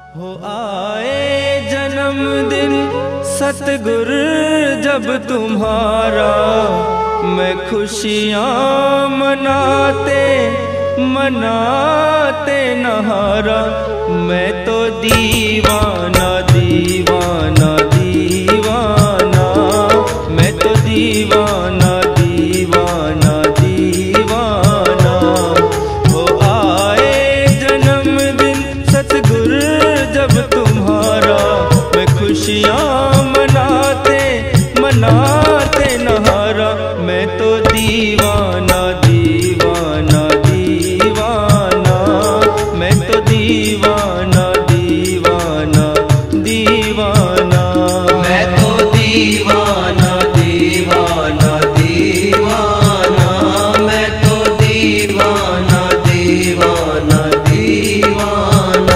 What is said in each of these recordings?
हो आए जन्मदिन सतगुर जब तुम्हारा, मैं खुशियाँ मनाते मनाते नहारा। मैं तो दीवाना दीवाना दीवाना, मैं तो दीवाना दीवाना दीवाना। हो आए जन्मदिन सतगुर जब तुम्हारा, मैं खुशियाँ मनाते मनाते नहारा। मैं तो दीवाना दीवाना दीवाना, मैं तो दीवाना दीवाना दीवाना। मैं तो दीवाना दीवाना दीवाना, मैं तो दीवाना दीवाना दीवाना।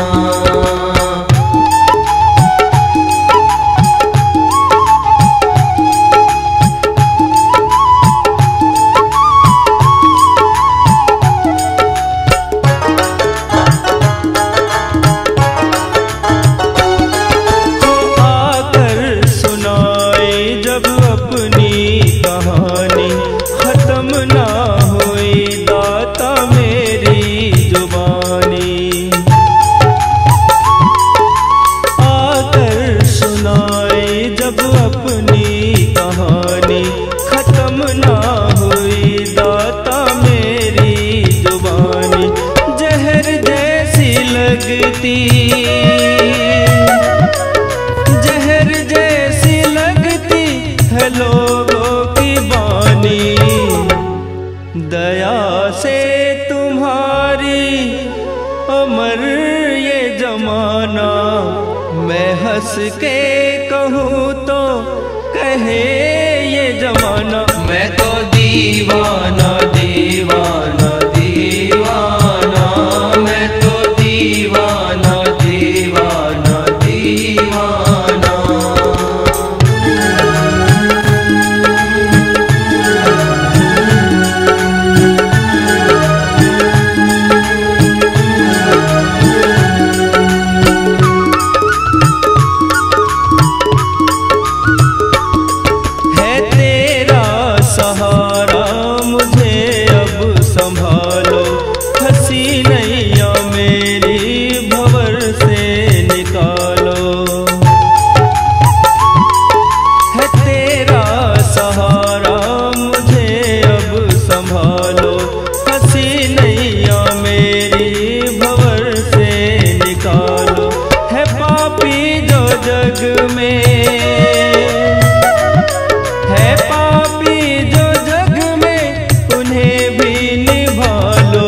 जहर जैसी लगती है लोगों की बानी, दया से तुम्हारी अमर ये जमाना। मैं हंस के कहूँ तो कहे ये जमाना। मैं तो दीवाना दीवाना दीवाना, मैं तो दीवाना दीवाना दीवाना। है तेरा सहारा मुझे अब संभालो, हंसी नैया मेरी भंवर से निकालो। है तेरा सहारा मुझे अब संभालो, हंसी नैया मेरी भंवर से निकालो। है पापी जो जग में, है पापी जो जग में, उन्हें भी निभा लो।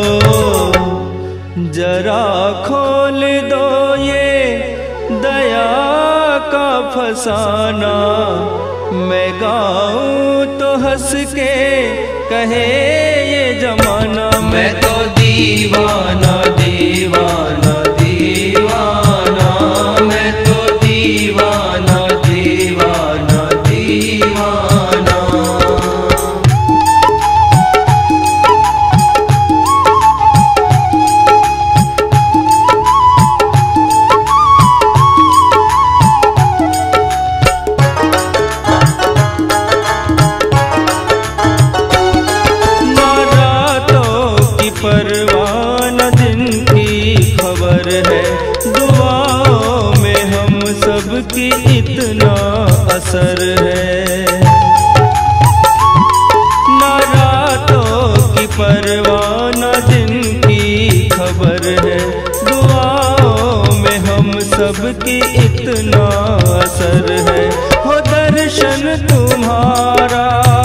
जरा खोल दो ये दया का फसाना। मैं गाऊं तो हंस के कहे ये जमाना। मैं तो दीवाना दीवाना दीवाना, मैं तो दीवाना दीवाना दीवाना। ना रातों की परवाह न दिन की खबर है, दुआओं में हम सबकी इतना असर है। ना रातों की परवाह न दिन की खबर है, दुआओं में हम सबकी इतना असर है। हो दर्शन तुम्हारा,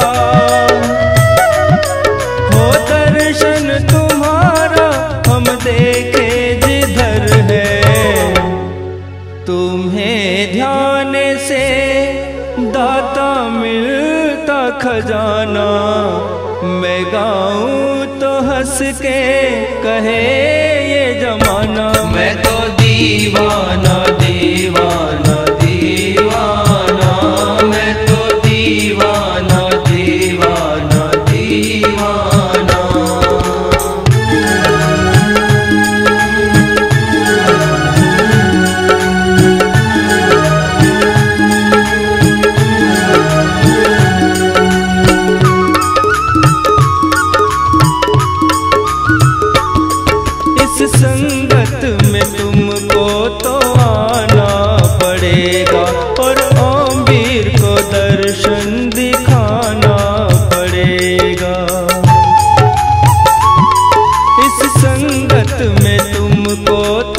हो दर्शन तुम्हारा हम देखे जिधर है। तुम्हें ध्यान से दाता मिलता खजाना। मैं गाऊं तो हंस के कहे ये जमाना। मैं तो दीवाना दीवाना दीवाना, मैं तो दीवाना दीवाना दीवाना।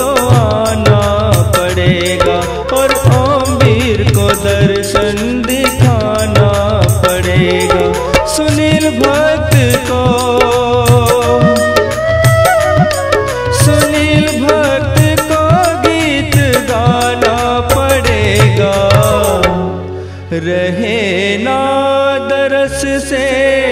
तो आना पड़ेगा और ओम वीर को दर्शन दिखाना पड़ेगा। सुनील भक्त को गीत गाना पड़ेगा। रहे ना दरस से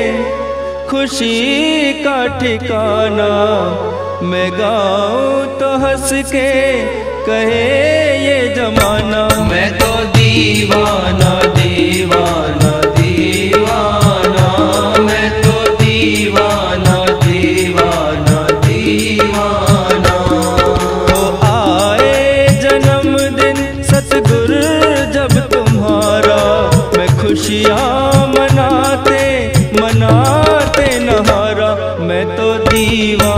खुशी का ठिकाना, मैं गाऊं तो हंस के कहे ये जमाना। मैं तो दीवाना दीवाना दीवाना, मैं तो दीवाना दीवाना दीवाना। तो आए जन्मदिन सतगुरु जब तुम्हारा, मैं खुशियाँ मनाते मनाते नहारा। मैं तो दीवाना